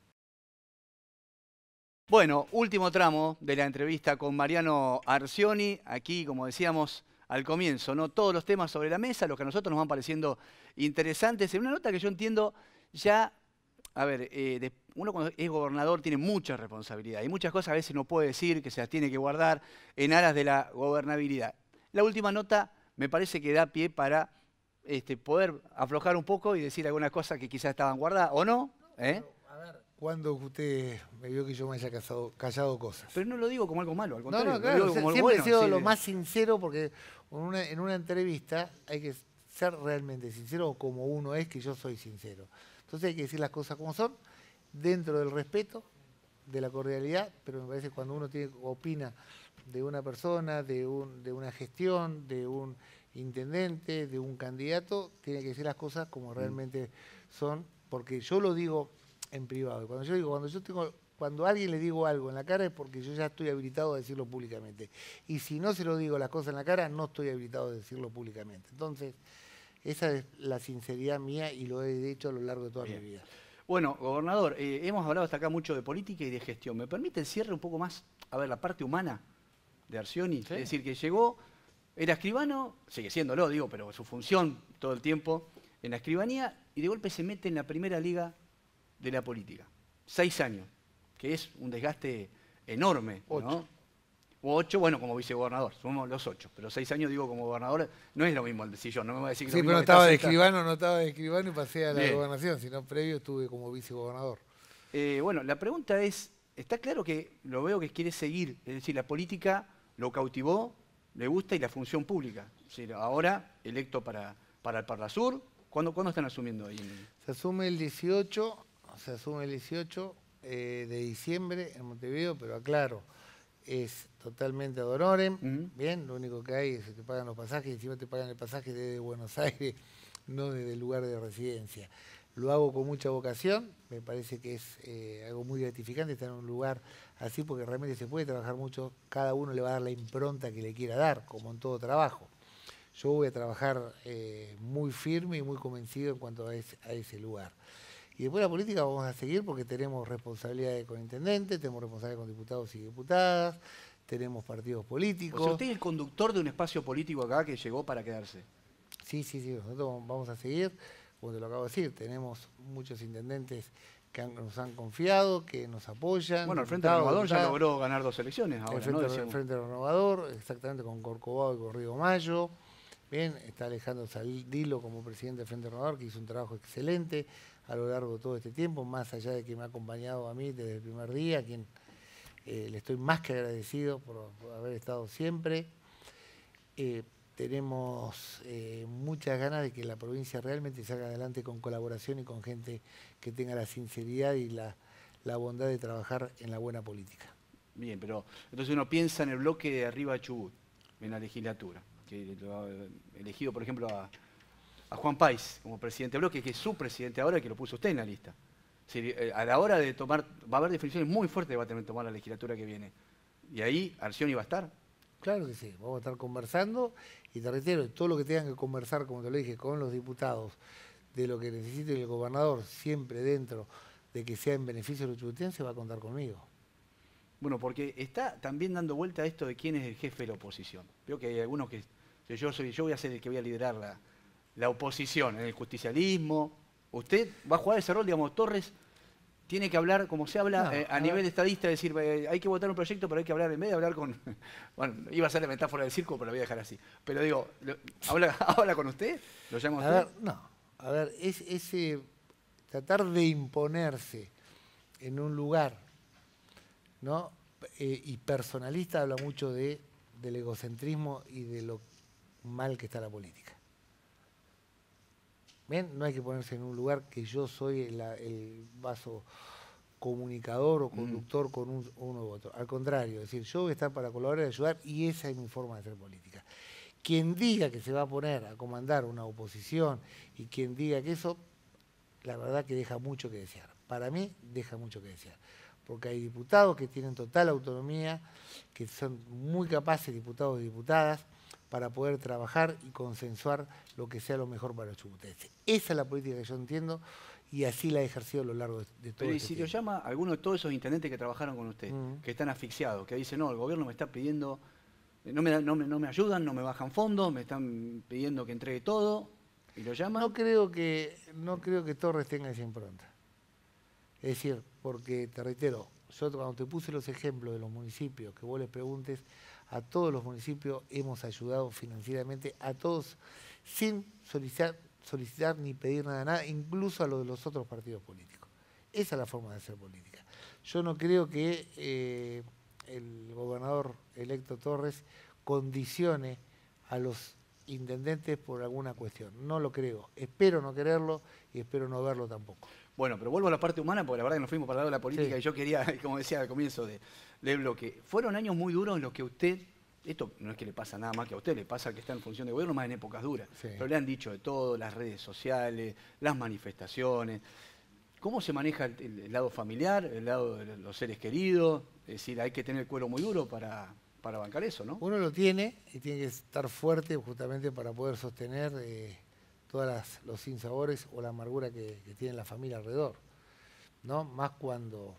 Bueno, último tramo de la entrevista con Mariano Arcioni. Aquí, como decíamos al comienzo, ¿no? Todos los temas sobre la mesa, los que a nosotros nos van pareciendo interesantes. En una nota que yo entiendo ya, a ver, uno cuando es gobernador tiene mucha responsabilidad y muchas cosas a veces no puede decir, que se las tiene que guardar en aras de la gobernabilidad. La última nota me parece que da pie para poder aflojar un poco y decir algunas cosas que quizás estaban guardadas, ¿o no? A ver, ¿cuándo usted me vio que yo me haya callado cosas? Pero no lo digo como algo malo, al contrario. No, claro, lo digo como algo siempre bueno, he sido sí, lo más sincero porque en una entrevista hay que ser realmente sincero como uno es, que yo soy sincero. Entonces hay que decir las cosas como son, dentro del respeto, de la cordialidad, pero me parece que cuando uno opina de una persona, de una gestión, de un intendente, de un candidato, tiene que decir las cosas como realmente son, porque yo lo digo en privado. Cuando a alguien le digo algo en la cara es porque yo ya estoy habilitado a decirlo públicamente. Y si no se lo digo las cosas en la cara, no estoy habilitado a decirlo públicamente. Entonces, esa es la sinceridad mía y lo he hecho a lo largo de toda mi vida. Bueno, gobernador, hemos hablado hasta acá mucho de política y de gestión. ¿Me permite el cierre un poco más, a ver, la parte humana de Arcioni? ¿Sí? Es decir, que llegó, era escribano, sigue siéndolo, digo, pero su función todo el tiempo en la escribanía, y de golpe se mete en la primera liga de la política. 6 años, que es un desgaste enorme, 8. ¿no? O 8, bueno, como vicegobernador, somos los 8, pero 6 años, digo, como gobernador, no es lo mismo el sillón, no me va a decir que sí, pero no estaba de escribano y pasé a la gobernación, sino previo estuve como vicegobernador. Bueno, la pregunta es, está claro que lo veo que quiere seguir, es decir, la política lo cautivó, le gusta, y la función pública. Es decir, ahora electo para el Parlasur, ¿cuándo están asumiendo ahí? Se asume el 18 de diciembre en Montevideo, pero aclaro, es totalmente ad honorem, bien, lo único que hay es que te pagan los pasajes, y encima te pagan el pasaje desde Buenos Aires, no desde el lugar de residencia. Lo hago con mucha vocación, me parece que es algo muy gratificante estar en un lugar así, porque realmente se puede trabajar mucho, cada uno le va a dar la impronta que le quiera dar, como en todo trabajo. Yo voy a trabajar muy firme y muy convencido en cuanto a ese lugar. Y después la política vamos a seguir porque tenemos responsabilidades con intendentes, tenemos responsabilidades con diputados y diputadas, tenemos partidos políticos. O sea, usted es el conductor de un espacio político acá que llegó para quedarse. Sí, nosotros vamos a seguir, como te lo acabo de decir, tenemos muchos intendentes que nos han confiado, que nos apoyan. Bueno, el Frente Renovador ya logró ganar 2 elecciones ahora, el Frente Renovador, exactamente, con Corcovado y con Río Mayo. Bien, está Alejandro Saldilo como presidente del Frente Renovador, que hizo un trabajo excelente a lo largo de todo este tiempo, más allá de que me ha acompañado a mí desde el primer día, a quien le estoy más que agradecido por haber estado siempre. Tenemos muchas ganas de que la provincia realmente salga adelante con colaboración y con gente que tenga la sinceridad y la bondad de trabajar en la buena política. Bien, pero entonces uno piensa en el bloque de arriba Chubut, en la legislatura, que lo ha elegido, por ejemplo, a Juan País como presidente del bloque, que es su presidente ahora y que lo puso usted en la lista. A la hora de tomar, va a haber definiciones muy fuertes que va a tener que tomar la legislatura que viene. Y ahí Arcioni va a estar. Claro que sí, vamos a estar conversando y te reitero, todo lo que tengan que conversar, como te lo dije, con los diputados, de lo que necesite el gobernador, siempre dentro de que sea en beneficio de los chubutenses, va a contar conmigo. Bueno, porque está también dando vuelta a esto de quién es el jefe de la oposición. Veo que hay algunos que... Yo voy a ser el que voy a liderar la oposición en el justicialismo. Usted va a jugar ese rol, digamos, Torres tiene que hablar, como se habla, a nivel estadista, decir, hay que votar un proyecto, pero hay que hablar, en vez de hablar con... Bueno, iba a ser la metáfora del circo, pero lo voy a dejar así. Pero digo, ¿habla con usted? ¿Lo llama usted? A ver, no. A ver, ese tratar de imponerse en un lugar, ¿no? Y personalista habla mucho del egocentrismo y de lo mal que está la política. ¿Ven? No hay que ponerse en un lugar que yo soy el vaso comunicador o conductor con uno u otro. Al contrario, es decir, yo voy a estar para colaborar y ayudar y esa es mi forma de hacer política. Quien diga que se va a poner a comandar una oposición y quien diga que eso, la verdad que deja mucho que desear. Para mí deja mucho que desear. Porque hay diputados que tienen total autonomía, que son muy capaces, diputados y diputadas, para poder trabajar y consensuar lo que sea lo mejor para los chubutenses. Esa es la política que yo entiendo y así la he ejercido a lo largo de todo este tiempo. Pero si lo llama alguno de todos esos intendentes que trabajaron con usted, que están asfixiados, que dicen, no, el gobierno me está pidiendo, no me ayudan, no me bajan fondos, me están pidiendo que entregue todo, y lo llama... No creo que Torres tenga esa impronta. Es decir, porque te reitero, yo cuando te puse los ejemplos de los municipios, que vos les preguntes, a todos los municipios hemos ayudado financieramente, a todos, sin solicitar ni pedir nada, incluso a los de los otros partidos políticos. Esa es la forma de hacer política. Yo no creo que el gobernador electo Torres condicione a los intendentes por alguna cuestión. No lo creo. Espero no quererlo y espero no verlo tampoco. Bueno, pero vuelvo a la parte humana porque la verdad que nos fuimos para el lado de la política y yo quería, como decía al comienzo del bloque, fueron años muy duros en los que usted, esto no es que le pasa nada más que a usted, le pasa al que está en función de gobierno más en épocas duras, pero le han dicho de todo, las redes sociales, las manifestaciones. ¿Cómo se maneja el lado familiar, el lado de los seres queridos? Es decir, hay que tener el cuero muy duro para bancar eso, ¿no? Uno lo tiene y tiene que estar fuerte justamente para poder sostener todos los sinsabores o la amargura que tiene la familia alrededor, ¿no? Más cuando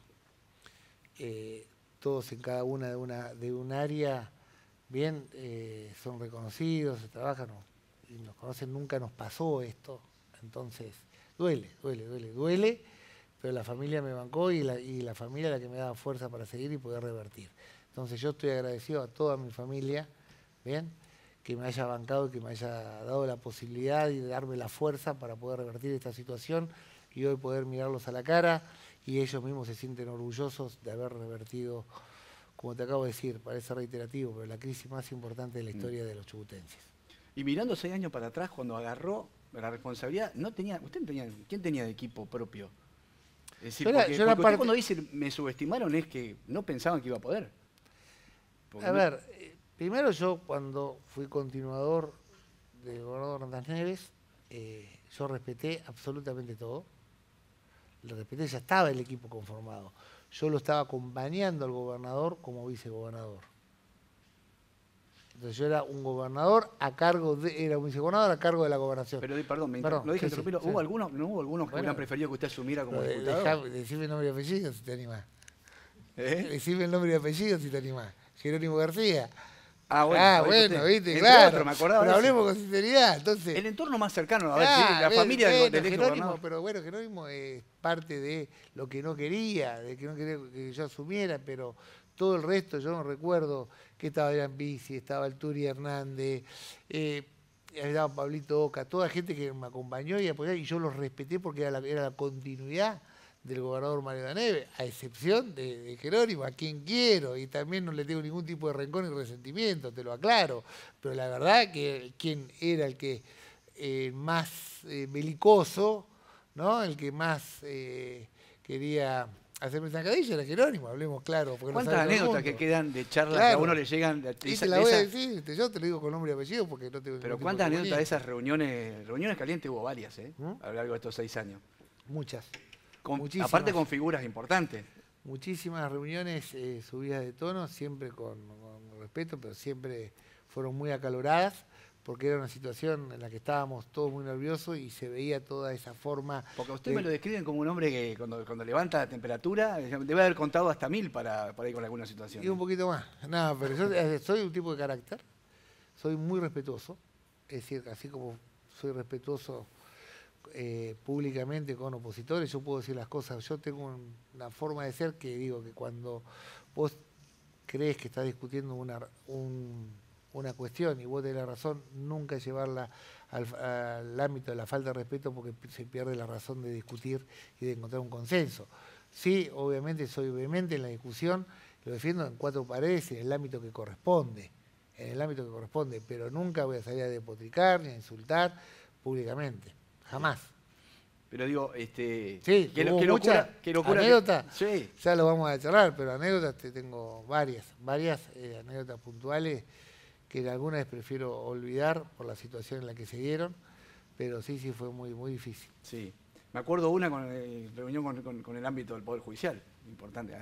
todos en cada una de un área bien son reconocidos, se trabajan y nos conocen, nunca nos pasó esto, entonces duele, pero la familia me bancó y la familia es la que me da fuerza para seguir y poder revertir. Entonces yo estoy agradecido a toda mi familia, bien, que me haya bancado y que me haya dado la posibilidad y de darme la fuerza para poder revertir esta situación y hoy poder mirarlos a la cara y ellos mismos se sienten orgullosos de haber revertido, como te acabo de decir, parece reiterativo, pero la crisis más importante de la historia de los chubutenses. Y mirando 6 años para atrás, cuando agarró la responsabilidad, ¿quién tenía de equipo propio? Es decir, porque usted cuando dice me subestimaron es que no pensaban que iba a poder. A ver, primero yo cuando fui continuador del gobernador Hernández Neves, yo respeté absolutamente todo. Lo respeté, ya estaba el equipo conformado. Yo lo estaba acompañando al gobernador como vicegobernador. Entonces yo era un gobernador a cargo de, era un vicegobernador a cargo de la gobernación. Pero, perdón, Perdón, lo dije sí, interrumpirlo. sí. ¿Hubo algunos, no hubo algunos que hubieran preferido que usted asumiera como diputado? Decime el nombre y apellido si te animás. ¿Eh? Decime el nombre y apellido si te animás. Jerónimo García. Ah, bueno, Ah, lo dijo bueno, usted. viste, Entre claro. otros, me acordaba Pero de hablemos con sinceridad, entonces. el entorno más cercano, a ver, sí, la Ven, familia bueno, del ex Jerónimo, gobernador. pero bueno, Jerónimo es parte de lo que no quería, de que no quería que yo asumiera, pero todo el resto, yo no recuerdo que estaba Adrián Bici, estaba el Turi Hernández, estaba Pablito Oca, toda gente que me acompañó y apoyó, y yo los respeté porque era la continuidad del gobernador Mario Daneve, a excepción de Jerónimo, a quien quiero, y también no le tengo ningún tipo de rencor ni resentimiento, te lo aclaro, pero la verdad que quien era el que más belicoso, ¿no? El que más quería hacerme zancadilla era Jerónimo, hablemos claro. Porque ¿Cuántas anécdotas que quedan de charlas claro. que a uno le llegan? Y te la voy a decir, yo te lo digo con nombre y apellido porque no tengo Pero ningún ¿cuántas tipo anécdotas de esas reuniones calientes hubo varias, a lo largo de estos 6 años? Muchas. Aparte con figuras importantes. Muchísimas reuniones subidas de tono, siempre con respeto, pero siempre fueron muy acaloradas, porque era una situación en la que estábamos todos muy nerviosos y se veía toda esa forma. Porque a usted me lo describen como un hombre que cuando levanta la temperatura debe haber contado hasta 1000 para ir con alguna situación. Y un poquito más. No, pero yo soy un tipo de carácter, soy muy respetuoso, es decir, así como soy respetuoso públicamente con opositores, yo puedo decir las cosas. Yo tengo una forma de ser que digo que cuando vos crees que estás discutiendo una cuestión y vos tenés la razón, nunca llevarla al ámbito de la falta de respeto porque se pierde la razón de discutir y de encontrar un consenso. Sí, obviamente soy vehemente en la discusión, lo defiendo en 4 paredes en el ámbito que corresponde, pero nunca voy a salir a despotricar ni a insultar públicamente. Jamás. Pero digo, sí, qué locura. Anécdotas, sí. Ya lo vamos a charlar, pero anécdotas tengo varias anécdotas puntuales que algunas prefiero olvidar por la situación en la que se dieron, pero sí fue muy, muy difícil. Sí. Me acuerdo una reunión con el ámbito del Poder Judicial, importante,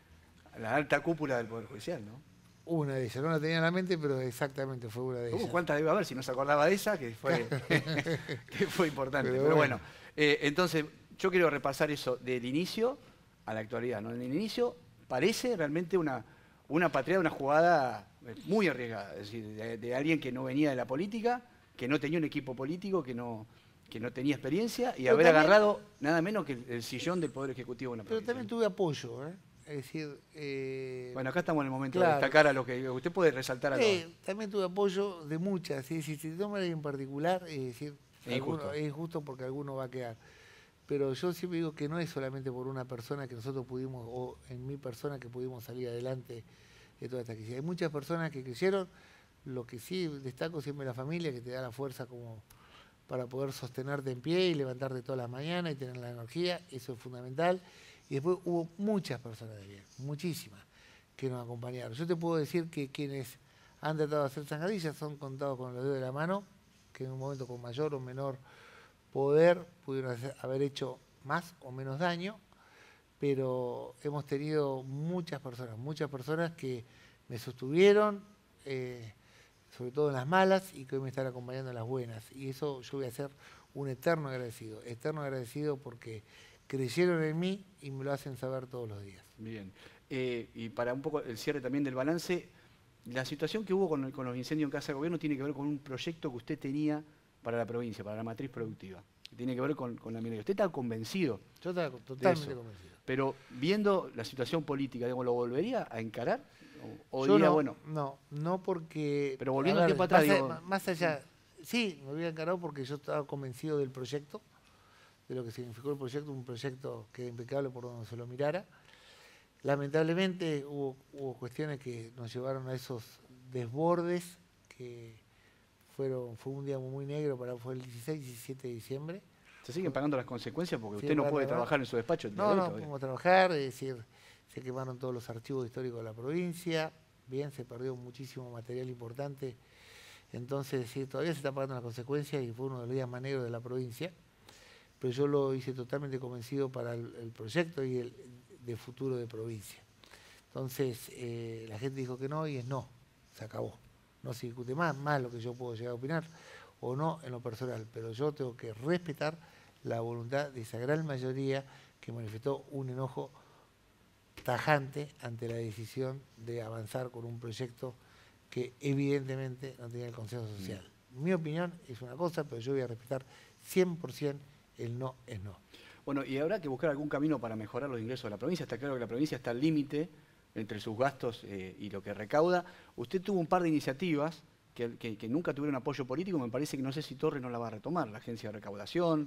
la alta cúpula del Poder Judicial, ¿no? Una de ellas, no la tenía en la mente, pero exactamente fue una de ellas. ¿Cuántas debe haber si no se acordaba de esa? Que fue, que fue importante. Pero bueno, entonces yo quiero repasar eso del inicio a la actualidad, ¿no? En el inicio parece realmente una patriada, una jugada muy arriesgada, es decir, de alguien que no venía de la política, que no tenía un equipo político, que no tenía experiencia y pero haber también, agarrado nada menos que el sillón del Poder Ejecutivo en la provincia. Pero también tuve apoyo, ¿eh? Es decir... bueno, acá estamos en el momento de destacar a lo que usted puede resaltar a todos. También tuve apoyo de muchas, si te toma en particular, es decir, es injusto porque alguno va a quedar. Pero yo siempre digo que no es solamente por una persona que nosotros pudimos, o en mi persona que pudimos salir adelante de toda esta crisis. Hay muchas personas que creyeron, lo que sí destaco siempre la familia, que te da la fuerza como para poder sostenerte en pie y levantarte todas las mañanas y tener la energía, eso es fundamental. Y después hubo muchas personas de bien, muchísimas, que nos acompañaron. Yo te puedo decir que quienes han tratado de hacer zancadillas son contados con los dedos de la mano, que en un momento con mayor o menor poder pudieron haber hecho más o menos daño, pero hemos tenido muchas personas que me sostuvieron, sobre todo en las malas, y que hoy me están acompañando en las buenas. Y eso yo voy a ser un eterno agradecido porque creyeron en mí y me lo hacen saber todos los días. Bien. Y para un poco el cierre también del balance, la situación que hubo con los incendios en Casa de Gobierno tiene que ver con un proyecto que usted tenía para la provincia, para la matriz productiva. Tiene que ver con la minería. ¿Usted está convencido? Yo estaba totalmente convencido. Pero viendo la situación política, digamos, ¿lo volvería a encarar? ¿O yo diría, no, bueno? No porque... Pero volviendo un tiempo atrás, más allá, sí, me hubiera encarado porque yo estaba convencido del proyecto, de lo que significó el proyecto, un proyecto que era impecable por donde se lo mirara. Lamentablemente hubo cuestiones que nos llevaron a esos desbordes, que fue un día muy negro, fue el 16, 17 de diciembre. ¿Se siguen pagando las consecuencias porque usted no puede trabajar en su despacho? No podemos trabajar, es decir, se quemaron todos los archivos históricos de la provincia, bien, se perdió muchísimo material importante, entonces es decir, todavía se está pagando las consecuencias y fue uno de los días más negros de la provincia. Pero yo lo hice totalmente convencido para el proyecto y el de futuro de provincia. Entonces, la gente dijo que no y es no, se acabó. no se discute más lo que yo puedo llegar a opinar o no en lo personal, pero yo tengo que respetar la voluntad de esa gran mayoría que manifestó un enojo tajante ante la decisión de avanzar con un proyecto que evidentemente no tenía el consenso social. Mi opinión es una cosa, pero yo voy a respetar 100% el no es no. Bueno, y habrá que buscar algún camino para mejorar los ingresos de la provincia. Está claro que la provincia está al límite entre sus gastos y lo que recauda. Usted tuvo un par de iniciativas que nunca tuvieron apoyo político. Me parece que no sé si Torres no la va a retomar. La agencia de recaudación,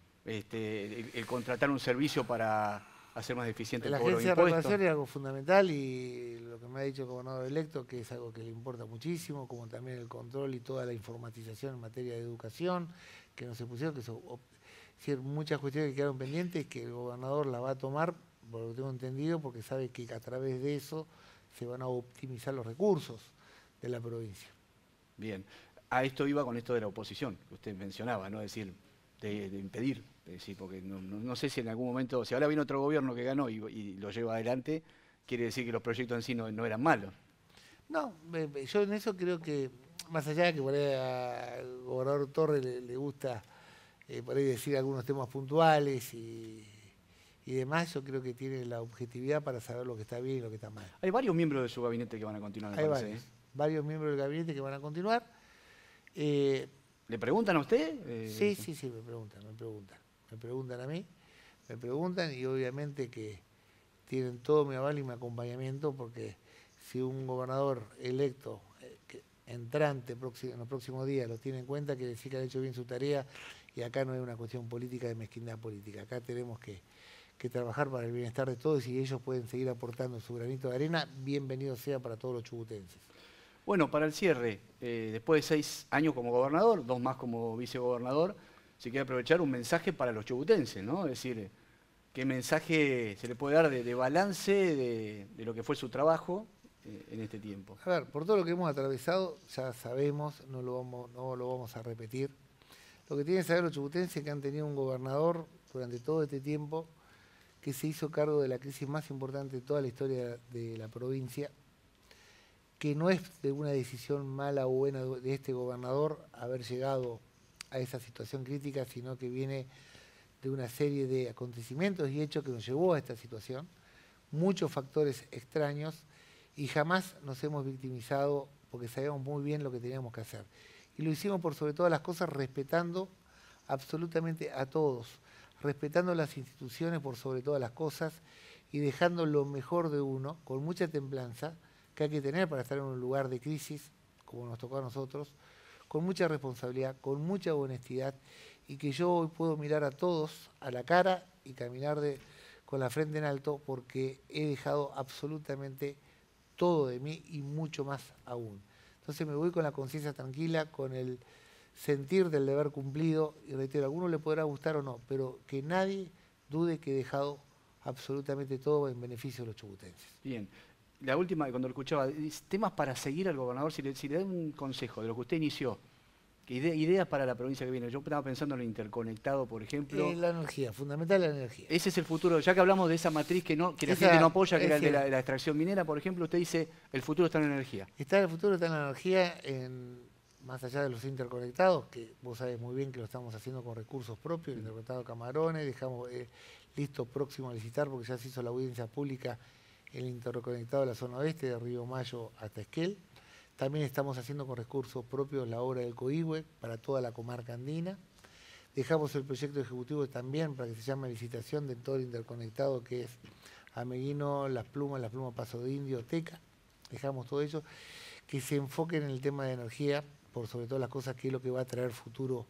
el contratar un servicio para hacer más eficiente el cobro de impuestos. La agencia de recaudación es algo fundamental y lo que me ha dicho el gobernador electo, que es algo que le importa muchísimo, como también el control y toda la informatización en materia de educación, que no se pusieron, que son muchas cuestiones que quedaron pendientes, que el gobernador la va a tomar, por lo que tengo entendido, porque sabe que a través de eso se van a optimizar los recursos de la provincia. Bien, a esto iba con esto de la oposición, que usted mencionaba, ¿no? Es decir, de impedir, porque no sé si en algún momento, si ahora viene otro gobierno que ganó y lo lleva adelante, quiere decir que los proyectos en sí no eran malos. No, yo en eso creo que, más allá de que por ahí al gobernador Torres le gusta por ahí decir algunos temas puntuales y demás, yo creo que tiene la objetividad para saber lo que está bien y lo que está mal. Hay varios miembros de su gabinete que van a continuar, me parece. Varios miembros del gabinete que van a continuar. ¿Le preguntan a usted? Sí, me preguntan a mí, me preguntan y obviamente que tienen todo mi aval y mi acompañamiento, porque si un gobernador electo entrante en los próximos días lo tiene en cuenta, quiere decir que han hecho bien su tarea y acá no hay una cuestión política de mezquindad política. Acá tenemos que trabajar para el bienestar de todos y ellos pueden seguir aportando su granito de arena. Bienvenido sea para todos los chubutenses. Bueno, para el cierre, después de 6 años como gobernador, 2 más como vicegobernador, se quiere aprovechar un mensaje para los chubutenses, ¿no? Es decir, ¿qué mensaje se le puede dar de balance de lo que fue su trabajo en este tiempo? A ver, por todo lo que hemos atravesado, ya sabemos, no lo vamos a repetir. Lo que tienen que saber los chubutenses es que han tenido un gobernador durante todo este tiempo que se hizo cargo de la crisis más importante de toda la historia de la provincia, que no es de una decisión mala o buena de este gobernador haber llegado a esa situación crítica, sino que viene de una serie de acontecimientos y hechos que nos llevó a esta situación, muchos factores extraños, y jamás nos hemos victimizado porque sabíamos muy bien lo que teníamos que hacer. Y lo hicimos por sobre todas las cosas respetando absolutamente a todos, respetando las instituciones por sobre todas las cosas y dejando lo mejor de uno con mucha templanza que hay que tener para estar en un lugar de crisis, como nos tocó a nosotros, con mucha responsabilidad, con mucha honestidad, y que yo hoy puedo mirar a todos a la cara y caminar con la frente en alto porque he dejado absolutamente todo de mí y mucho más aún. Entonces me voy con la conciencia tranquila, con el sentir del deber cumplido, y reitero, a alguno le podrá gustar o no, pero que nadie dude que he dejado absolutamente todo en beneficio de los chubutenses. Bien. La última, cuando lo escuchaba, temas para seguir al gobernador, si le da un consejo de lo que usted inició, ideas para la provincia que viene. Yo estaba pensando en el interconectado, por ejemplo. La energía, fundamental la energía. Ese es el futuro, ya que hablamos de esa matriz que la gente no apoya, que era el de la extracción minera, por ejemplo, usted dice, el futuro está en la energía. El futuro está en la energía, más allá de los interconectados, que vos sabés muy bien que lo estamos haciendo con recursos propios, el interconectado de Camarones, dejamos listo, próximo a licitar, porque ya se hizo la audiencia pública, el interconectado de la zona oeste, de Río Mayo hasta Esquel. También estamos haciendo con recursos propios la obra del Coihue para toda la comarca andina. Dejamos el proyecto ejecutivo también para que se llame licitación de todo el interconectado, que es Ameguino, Las Plumas Paso de Indio, Teca. Dejamos todo eso, que se enfoquen en el tema de energía, por sobre todas las cosas, que es lo que va a traer futuro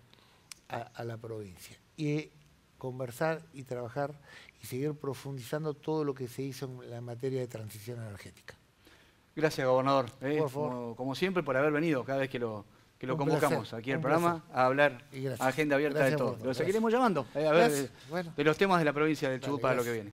a la provincia. Y conversar y trabajar y seguir profundizando todo lo que se hizo en la materia de transición energética. Gracias, gobernador. Por favor. Como siempre, por haber venido cada vez que lo convocamos placer, aquí al programa a hablar a agenda abierta de todo. Lo seguiremos llamando a ver de los temas de la provincia del Chubut para lo que viene.